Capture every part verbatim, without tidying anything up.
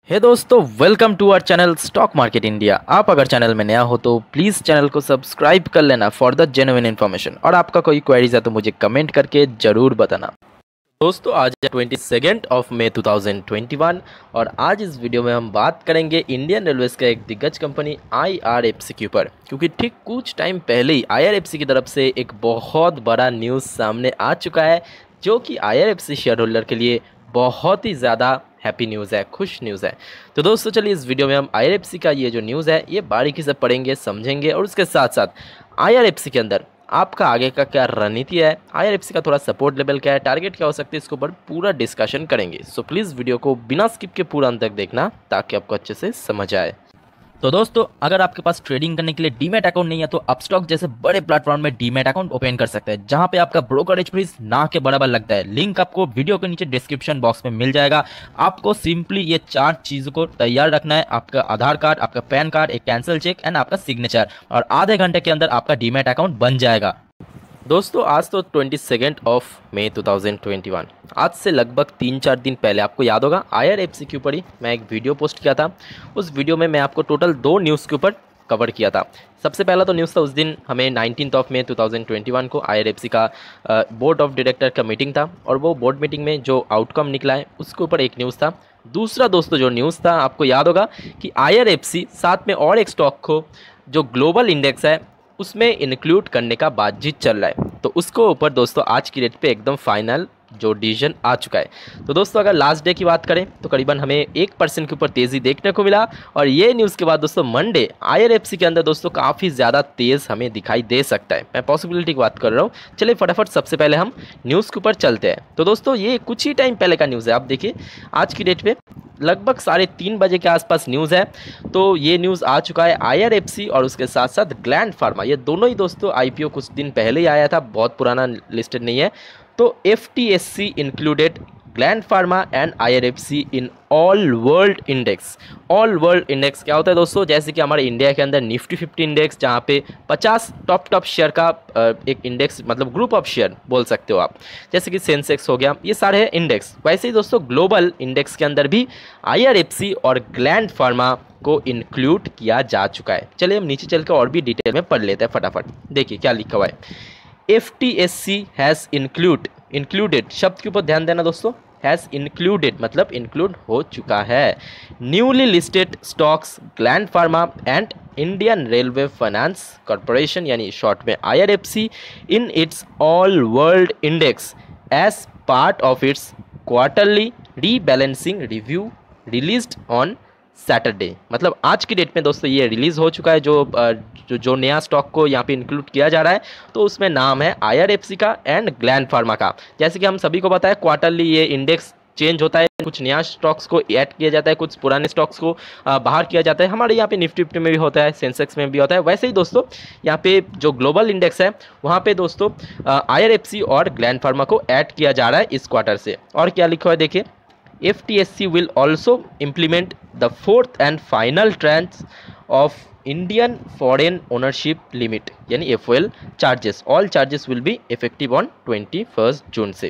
हे दोस्तों, welcome to our channel stock market India. आप अगर चैनल में नया हो तो प्लीज़ चैनल को सब्सक्राइब कर लेना फॉर द जेन्युइन इन्फॉर्मेशन। और आपका कोई क्वेरीज है तो मुझे कमेंट करके ज़रूर बताना। दोस्तों, आज है twenty second of May two thousand twenty one और आज इस वीडियो में हम बात करेंगे इंडियन रेलवेज का एक दिग्गज company I R F C के ऊपर, क्योंकि ठीक कुछ टाइम पहले ही आई आर एफ सी की तरफ से एक बहुत बड़ा न्यूज़ सामने आ चुका है, जो कि I R F C share holder के लिए बहुत ही ज़्यादा हैप्पी न्यूज़ है, खुश न्यूज़ है। तो दोस्तों चलिए इस वीडियो में हम आई आर एफ सी का ये जो न्यूज़ है ये बारीकी से पढ़ेंगे, समझेंगे और उसके साथ साथ आई आर एफ सी के अंदर आपका आगे का क्या रणनीति है, आई आर एफ सी का थोड़ा सपोर्ट लेवल क्या है, टारगेट क्या हो सकते हैं, इसके ऊपर पूरा डिस्कशन करेंगे। सो प्लीज़ वीडियो को बिना स्किप के पूरा अंत तक देखना ताकि आपको अच्छे से समझ आए। तो दोस्तों, अगर आपके पास ट्रेडिंग करने के लिए डीमैट अकाउंट नहीं है तो अपस्टॉक जैसे बड़े प्लेटफॉर्म में डीमैट अकाउंट ओपन कर सकते हैं, जहां पे आपका ब्रोकरेज फीस ना के बराबर लगता है। लिंक आपको वीडियो के नीचे डिस्क्रिप्शन बॉक्स में मिल जाएगा। आपको सिंपली ये चार चीज़ों को तैयार रखना है: आपका आधार कार्ड, आपका पैन कार्ड, एक कैंसिल चेक एंड आपका सिग्नेचर, और आधे घंटे के अंदर आपका डीमैट अकाउंट बन जाएगा। दोस्तों, आज तो twenty second of May two thousand twenty one, आज से लगभग तीन चार दिन पहले आपको याद होगा आई आर एफ सी के ऊपर ही मैं एक वीडियो पोस्ट किया था। उस वीडियो में मैं आपको टोटल दो न्यूज़ के ऊपर कवर किया था। सबसे पहला तो न्यूज़ था, उस दिन हमें nineteen of May two thousand twenty one को आई आर एफ सी का बोर्ड ऑफ डायरेक्टर का मीटिंग था, और वो बोर्ड मीटिंग में जो आउटकम निकला है उसके ऊपर एक न्यूज़ था। दूसरा दोस्तों जो न्यूज़ था, आपको याद होगा कि आई आर एफ सी साथ में और एक स्टॉक को जो ग्लोबल इंडेक्स है उसमें इंक्लूड करने का बातचीत चल रहा है। तो उसको ऊपर दोस्तों आज की डेट पे एकदम फाइनल जो डिसीजन आ चुका है। तो दोस्तों अगर लास्ट डे की बात करें तो करीबन हमें एक परसेंट के ऊपर तेज़ी देखने को मिला, और ये न्यूज़ के बाद दोस्तों Monday I R F C के अंदर दोस्तों काफ़ी ज़्यादा तेज़ हमें दिखाई दे सकता है। मैं पॉसिबिलिटी की बात कर रहा हूँ। चलिए फटाफट सबसे पहले हम न्यूज़ के ऊपर चलते हैं। तो दोस्तों ये कुछ ही टाइम पहले का न्यूज़ है। आप देखिए आज की डेट पे लगभग साढ़े तीन बजे के आसपास न्यूज़ है। तो ये न्यूज़ आ चुका है आई आर एफ सी और उसके साथ साथ ग्लैंड फार्मा, ये दोनों ही दोस्तों आई पी ओ कुछ दिन पहले ही आया था, बहुत पुराना लिस्टेड नहीं है। तो F T S C included Gland pharma and I R F C in all world index. All world index क्या होता है दोस्तों? जैसे कि हमारे इंडिया के अंदर निफ्टी फिफ्टी इंडेक्स, जहाँ पे पचास टॉप टॉप शेयर का एक इंडेक्स, मतलब ग्रुप ऑफ शेयर बोल सकते हो आप, जैसे कि सेंसेक्स हो गया, ये सारे हैं इंडेक्स। वैसे ही दोस्तों ग्लोबल इंडेक्स के अंदर भी आई आर एफ सी और ग्लैंड फार्मा को इंक्लूड किया जा चुका है। चलिए हम नीचे चल के और भी डिटेल में पढ़ लेते हैं फटाफट। देखिए क्या लिखा हुआ है, F T S C has include, included शब्द के ऊपर ध्यान देना दोस्तों, हैज़ इंक्लूडेड मतलब इंक्लूड हो चुका है, newly listed stocks Gland pharma and Indian Railway Finance Corporation यानी शॉर्ट में I R F C in its all world index as part of its quarterly rebalancing review released on Saturday. मतलब आज की date में दोस्तों ये release हो चुका है। जो जो जो नया स्टॉक को यहाँ पे इंक्लूड किया जा रहा है तो उसमें नाम है आई आर एफ सी का एंड ग्लैंड फार्मा का। जैसे कि हम सभी को पता है क्वार्टरली ये इंडेक्स चेंज होता है, कुछ नया स्टॉक्स को ऐड किया जाता है, कुछ पुराने स्टॉक्स को बाहर किया जाता है। हमारे यहाँ पे निफ्टी फिफ्टी में भी होता है, सेंसेक्स में भी होता है। वैसे ही दोस्तों यहाँ पे जो ग्लोबल इंडेक्स है वहाँ पे दोस्तों आई आर एफ सी और ग्लैंड फार्मा को ऐड किया जा रहा है इस क्वार्टर से। और क्या लिखा हुआ है देखिए, F T S C will also implement the fourth and final tranche of Indian Foreign Ownership Limit यानी F O L charges. All charges will be effective on twenty-first June से।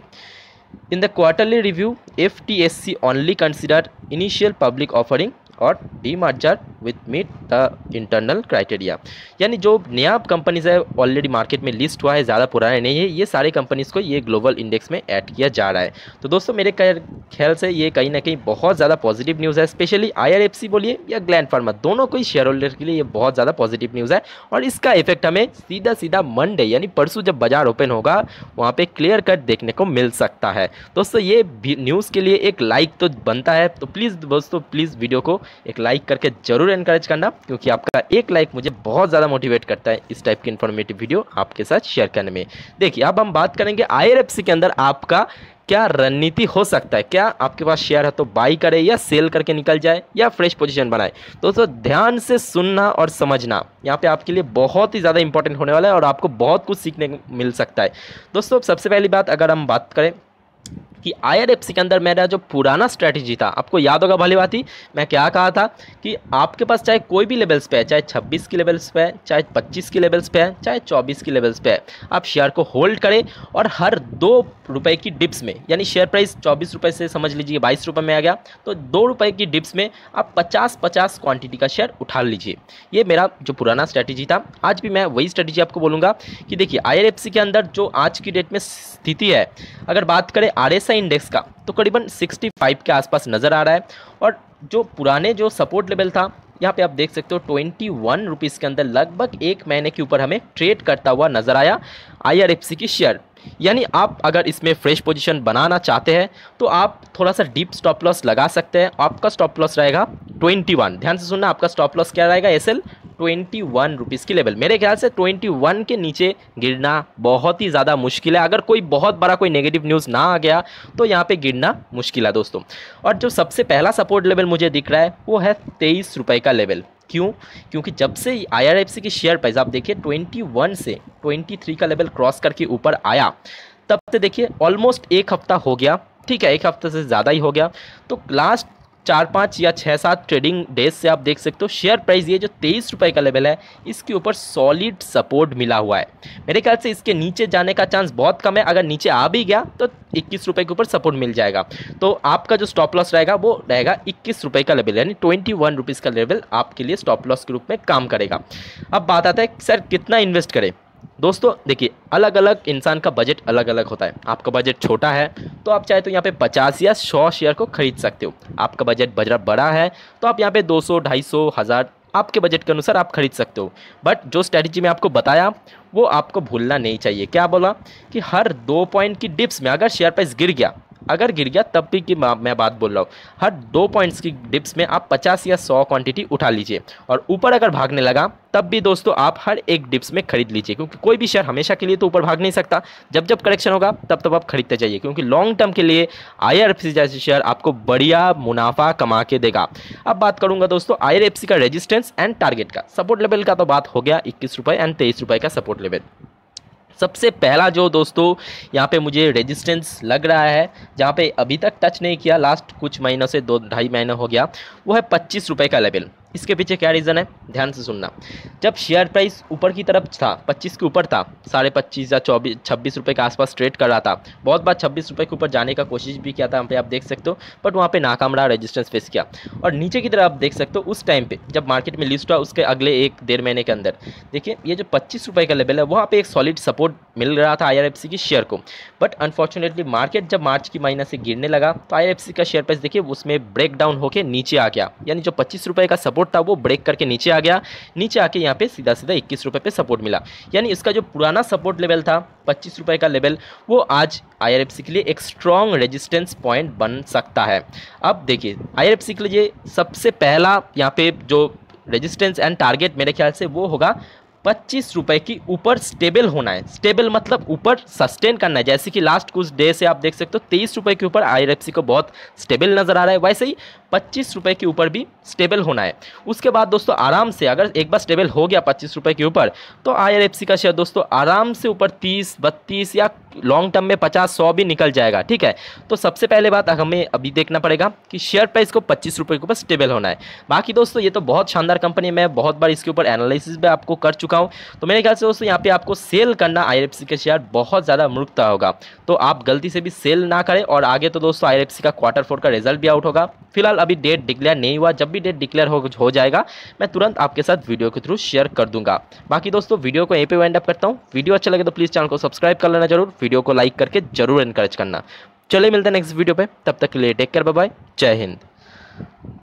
In the quarterly review, F T S C only considered initial public offering और demerger with meet the internal criteria, यानी जो नया companies है already market में list हुआ है, ज़्यादा पुराने नहीं है, ये सारे कंपनीज को ये ग्लोबल इंडेक्स में ऐड किया जा रहा है। तो दोस्तों मेरे ख्याल से ये कहीं ना कहीं बहुत ज़्यादा पॉजिटिव न्यूज़ है, specially I R F C बोलिए या ग्लैंड फार्मा, दोनों को ही शेयर होल्डर के लिए ये बहुत ज़्यादा पॉजिटिव न्यूज़ है। और इसका इफेक्ट हमें सीधा सीधा मंडे यानी परसों जब बाजार ओपन होगा वहाँ पर क्लियर कट देखने को मिल सकता है। दोस्तों ये न्यूज़ के लिए एक लाइक तो बनता है, तो प्लीज़ दोस्तों प्लीज़ वीडियो को एक लाइक करके जरूर एनकरेज करना, क्योंकि आपका एक लाइक मुझे बहुत ज़्यादा मोटिवेट करता है इस टाइप की इन्फॉर्मेटिव वीडियो आपके साथ शेयर करने में। देखिए अब हम बात करेंगे आई आर एफ सी के अंदर आपका क्या रणनीति हो सकता है। क्या आपके पास शेयर है तो बाई करे या सेल करके निकल जाए या फ्रेश पोजीशन बनाए? दोस्तों ध्यान से सुनना और समझना यहाँ पे आपके लिए बहुत ही ज़्यादा इंपॉर्टेंट होने वाला है और आपको बहुत कुछ सीखने को मिल सकता है। दोस्तों सबसे पहली बात अगर हम बात करें कि आई आर एफ सी के अंदर मेरा जो पुराना स्ट्रैटेजी था, आपको याद होगा भली बात ही मैं क्या कहा था कि आपके पास चाहे कोई भी लेवल्स पे है, चाहे छब्बीस की लेवल्स पे है, चाहे पच्चीस की लेवल्स पे है, चाहे चौबीस की लेवल्स पे है, आप शेयर को होल्ड करें और हर दो रुपए की डिप्स में, यानी शेयर प्राइस चौबीस रुपए से समझ लीजिए बाईस रुपए में आ गया, तो दो रुपए की डिप्स में आप पचास पचास क्वांटिटी का शेयर उठा लीजिए। ये मेरा जो पुराना स्ट्रैटेजी था। आज भी मैं वही स्ट्रैटेजी आपको बोलूँगा कि देखिए आई आर एफ सी के अंदर जो आज की डेट में स्थिति है, अगर बात करें आर एस आई इंडेक्स का, तो करीबन पैंसठ के आसपास नज़र आ रहा है। और जो पुराने जो सपोर्ट लेवल था, यहाँ पे आप देख सकते हो ट्वेंटी वन रुपीज़ के अंदर लगभग एक महीने के ऊपर हमें ट्रेड करता हुआ नज़र आया आई आर एफ सी की शेयर। यानी आप अगर इसमें फ्रेश पोजीशन बनाना चाहते हैं तो आप थोड़ा सा डीप स्टॉप लॉस लगा सकते हैं। आपका स्टॉप लॉस रहेगा इक्कीस, ध्यान से सुनना, आपका स्टॉप लॉस क्या रहेगा, S L twenty one rupees की लेवल। मेरे ख्याल से ट्वेंटी वन के नीचे गिरना बहुत ही ज़्यादा मुश्किल है। अगर कोई बहुत बड़ा कोई नेगेटिव न्यूज़ ना आ गया तो यहाँ पे गिरना मुश्किल है दोस्तों। और जो सबसे पहला सपोर्ट लेवल मुझे दिख रहा है वो है तेईस रुपये का लेवल। क्यों? क्योंकि जब से आई आर एफ सी की शेयर प्राइस आप देखिए इक्कीस से तेईस का लेवल क्रॉस करके ऊपर आया, तब से देखिए ऑलमोस्ट एक हफ्ता हो गया, ठीक है, एक हफ्ते से ज़्यादा ही हो गया। तो लास्ट चार पाँच या छः सात ट्रेडिंग डेज से आप देख सकते हो शेयर प्राइस ये जो तेईस रुपये का लेवल है, इसके ऊपर सॉलिड सपोर्ट मिला हुआ है। मेरे ख्याल से इसके नीचे जाने का चांस बहुत कम है। अगर नीचे आ भी गया तो इक्कीस रुपये के ऊपर सपोर्ट मिल जाएगा। तो आपका जो स्टॉप लॉस रहेगा वो रहेगा इक्कीस रुपये का लेवल, यानी ट्वेंटी वन रुपीज़ का लेवल आपके लिए स्टॉप लॉस के रूप में काम करेगा। अब बात आता है सर कितना इन्वेस्ट करें। दोस्तों देखिए, अलग अलग इंसान का बजट अलग अलग होता है। आपका बजट छोटा है तो आप चाहे तो यहाँ पे पचास या सौ शेयर को खरीद सकते हो। आपका बजट बजट बड़ा है तो आप यहाँ पे दो सौ, ढाई सौ, हज़ार आपके बजट के अनुसार आप खरीद सकते हो। बट जो स्ट्रैटेजी मैं आपको बताया वो आपको भूलना नहीं चाहिए। क्या बोला कि हर दो पॉइंट की डिप्स में अगर शेयर प्राइस गिर गया, अगर गिर गया तब भी की मैं बात बोल रहा हूँ, हर दो पॉइंट्स की डिप्स में आप पचास या सौ क्वांटिटी उठा लीजिए। और ऊपर अगर भागने लगा तब भी दोस्तों आप हर एक डिप्स में खरीद लीजिए, क्योंकि कोई भी शेयर हमेशा के लिए तो ऊपर भाग नहीं सकता। जब जब करेक्शन होगा तब तब आप खरीदते जाइए, क्योंकि लॉन्ग टर्म के लिए आई आर एफ सी जैसे शेयर आपको बढ़िया मुनाफा कमा के देगा। अब बात करूंगा दोस्तों आई आर एफ सी का रेजिस्टेंस एंड टारगेट का। सपोर्ट लेवल का तो बात हो गया, इक्कीस रुपये एंड तेईस रुपये का सपोर्ट लेवल। सबसे पहला जो दोस्तों यहाँ पे मुझे रेजिस्टेंस लग रहा है, जहाँ पे अभी तक टच नहीं किया, लास्ट कुछ महीनों से दो ढाई महीना हो गया, वो है पच्चीस रुपये का लेवल। इसके पीछे क्या रीज़न है, ध्यान से सुनना। जब शेयर प्राइस ऊपर की तरफ था, पच्चीस के ऊपर था, साढ़े पच्चीस या चौबीस छब्बीस रुपये के आसपास ट्रेड कर रहा था। बहुत बार छब्बीस रुपये के ऊपर जाने का कोशिश भी किया था, यहाँ पे आप देख सकते हो, बट वहाँ पे नाकाम रहा, रेजिस्टेंस फेस किया। और नीचे की तरफ आप देख सकते हो उस टाइम पे जब मार्केट में लिस्ट हुआ उसके अगले एक डेढ़ महीने के अंदर देखिए ये जो पच्चीस रुपये का लेवल है वहाँ पे एक सॉलिड सपोर्ट मिल रहा था आई आर एफ सी की शेयर को। बट अनफॉर्चुनेटली मार्केट जब मार्च की महीने से गिरने लगा तो आई आर एफ सी का शेयर प्राइस देखिए उसमें ब्रेक डाउन होकर नीचे आ गया, यानी जो पच्चीस रुपये का सपोर्ट था वो ब्रेक करके नीचे आ गया। नीचे आके यहाँ पे सीधा सीधा इक्कीस रुपये पे सपोर्ट मिला, यानी इसका जो पुराना सपोर्ट लेवल था पच्चीस रुपये का लेवल, वो आज आई आर एफ सी के लिए एक स्ट्रॉन्ग रेजिस्टेंस पॉइंट बन सकता है। अब देखिए आई आर एफ सी के लिए सबसे पहला यहाँ पे जो रेजिस्टेंस एंड टारगेट मेरे ख्याल से वो होगा पच्चीस रुपए की ऊपर स्टेबल होना है। स्टेबल मतलब ऊपर सस्टेन करना है। जैसे कि लास्ट कुछ डे से आप देख सकते हो तेईस रुपए के ऊपर आई आर एफ सी को बहुत स्टेबल नजर आ रहा है, वैसे ही पच्चीस रुपए के ऊपर भी स्टेबल होना है। उसके बाद दोस्तों आराम से अगर एक बार स्टेबल हो गया पच्चीस रुपए के ऊपर तो आई आर एफ सी का शेयर दोस्तों आराम से ऊपर तीस, बत्तीस या लॉन्ग टर्म में पचास, सौ भी निकल जाएगा। ठीक है, तो सबसे पहले बात हमें अभी देखना पड़ेगा कि शेयर प्राइस को पच्चीस रुपए के ऊपर स्टेबल होना है। बाकी दोस्तों ये तो बहुत शानदार कंपनी है, मैं बहुत बार इसके ऊपर एनालिसिस भी आपको कर चुका हूँ। तो मेरे ख्याल से दोस्तों यहाँ पे आपको सेल करना आई आर एफ सी के शेयर बहुत ज़्यादा मूर्खता होगा, तो आप गलती से भी सेल ना करें। और आगे तो दोस्तों आई आर एफ सी का क्वार्टर फोर का रिजल्ट भी आउट होगा। फिलहाल अभी डेट डिक्लेयर नहीं हुआ, जब भी डेट डिक्लेयर हो, हो जाएगा मैं तुरंत आपके साथ वीडियो के थ्रू शेयर कर दूंगा। बाकी दोस्तों वीडियो को यहीं पे वाइंड अप करता हूँ। वीडियो अच्छा लगे तो प्लीज़ चैनल को सब्सक्राइब कर लेना जरूर, वीडियो को लाइक करके जरूर एनकरेज करना। चलिए मिलते हैं नेक्स्ट वीडियो पे, तब तक के लिए टेक केयर, बाय बाय, जय हिंद।